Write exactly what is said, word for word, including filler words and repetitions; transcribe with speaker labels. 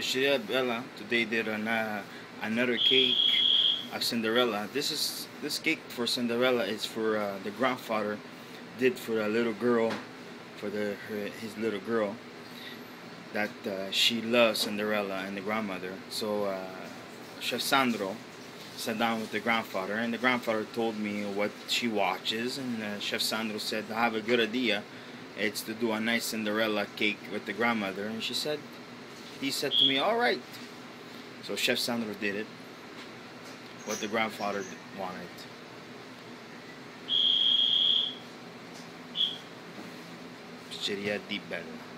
Speaker 1: Pizzeria Bella today did an, uh, another cake of Cinderella. This is this cake for Cinderella is for uh, the grandfather did for a little girl, for the her, his little girl that uh, she loves Cinderella and the grandmother. So uh, Chef Sandro sat down with the grandfather, and the grandfather told me what she watches, and uh, Chef Sandro said, I have a good idea. It's to do a nice Cinderella cake with the grandmother. And she said, he said to me, all right. So Chef Sandro did it, what the grandfather wanted. Pizzeria Bella.